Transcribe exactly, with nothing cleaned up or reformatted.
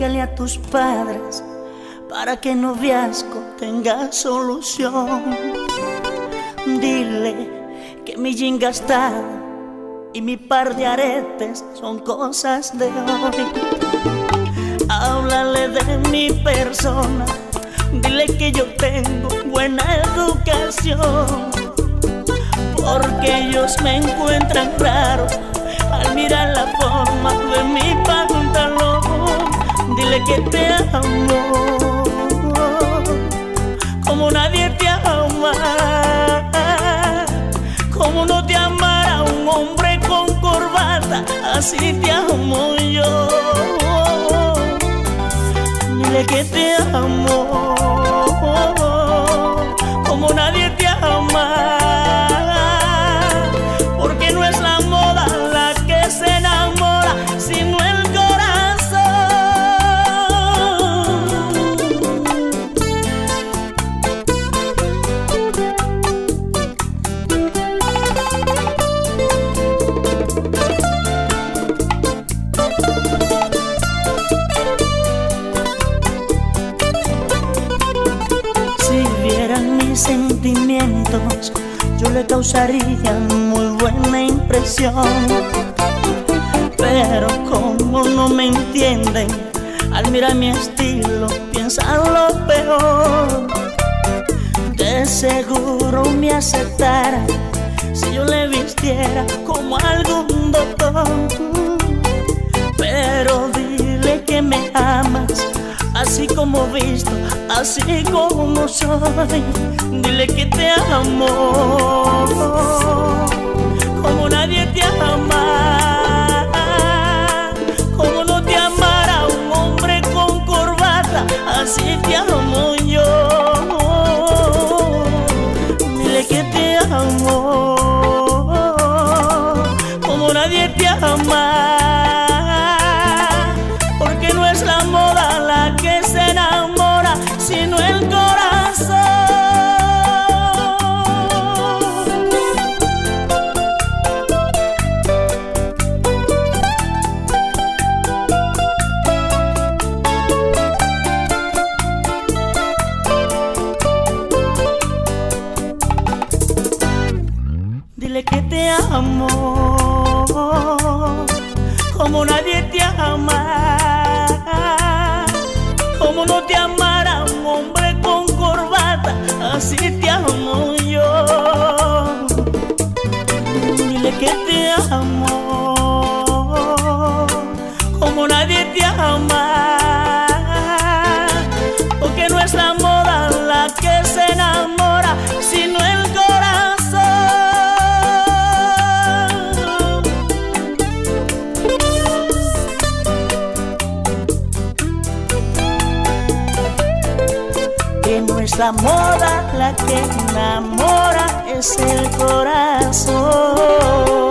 Dígale a tus padres para que el noviazgo tenga solución. Dile que mi jean gastado y mi par de aretes son cosas de hoy. Háblale de mi persona, dile que yo tengo buena educación, porque ellos me encuentran raro al mirar la forma de mi pantalón. Dile que te amo como nadie te ama, como no te amara un hombre con corbata, así te amo yo. Dile que te amo como nadie te ama, porque no es la moda la que se enamora, sino el sentimientos, yo le causaría muy buena impresión. Pero como no me entienden, al mirar mi estilo piensan lo peor. De seguro me aceptara si yo le vistiera como algún doctor. Pero dile que me amas así como visto, así como soy. Dile que te amo como nadie te ama, como no te amara un hombre con corbata, así te amo yo. Dile que te amo como nadie te ama, porque no es la moda la que se enamora, sino el corazón. Dile que te amo como nadie te ama, como no te amara un hombre con corbata, así te amo yo. Dile que te amo como nadie te ama, porque no es la moda la que se enamora, sino el corazón. Que no es la moda la que enamora, es el corazón.